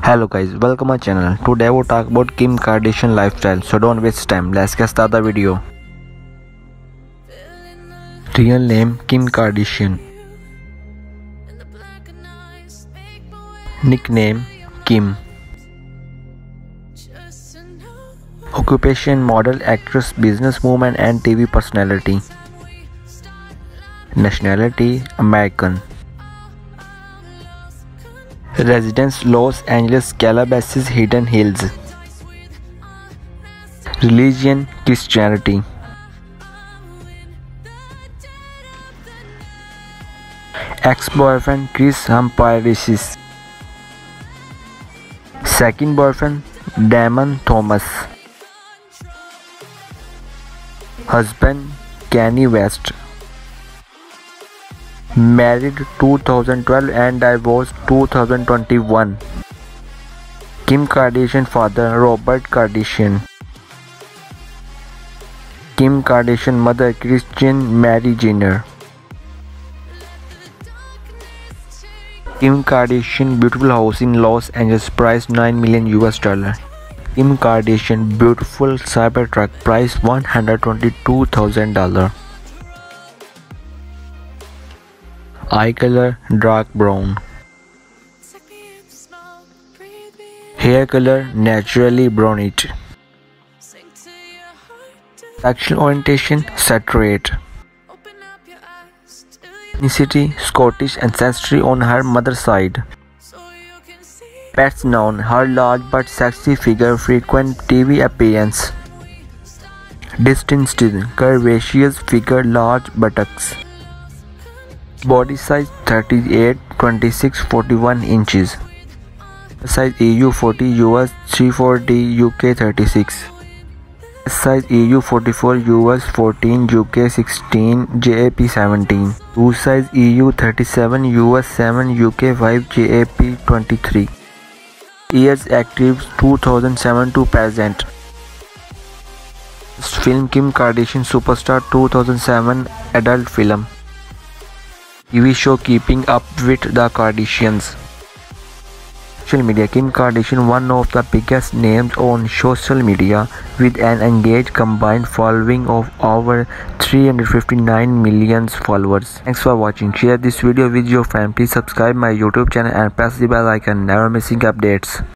Hello guys, welcome my channel. Today I will talk about Kim Kardashian lifestyle, so don't waste time. Let's get start the video. Real name Kim Kardashian. Nickname Kim. Occupation model, actress, businesswoman and TV personality. Nationality American. Residence Los Angeles, Calabasas, Hidden Hills. Religion Christianity. Ex-boyfriend Chris Humphries. Second boyfriend Damon Thomas. Husband Kanye West. Married 2012 and divorced 2021. Kim Kardashian father Robert Kardashian. Kim Kardashian mother Christian Mary Jenner. Kim Kardashian beautiful house in Los Angeles price $9 million. Kim Kardashian beautiful Cybertruck price $122,000. Eye color dark brown. Hair color naturally brunette. Sexual orientation straight. Ethnicity Scottish, ancestry on her mother's side. Pets known her large but sexy figure, frequent TV appearance. Distinct curvaceous figure, large buttocks. Body size 38, 26, 41 inches. Size EU 40, US 34D, UK 36. Size EU 44, US 14, UK 16, JAP 17. Shoe size EU 37, US 7, UK 5, JAP 23. Years active 2007 to present. Film Kim Kardashian Superstar 2007 adult film. TV show Keeping Up with the Kardashians. Social media Kim Kardashian, one of the biggest names on social media with an engaged combined following of over 359 million followers. Thanks for watching. Share this video with your friends. Please subscribe my YouTube channel and press the bell icon, never missing updates.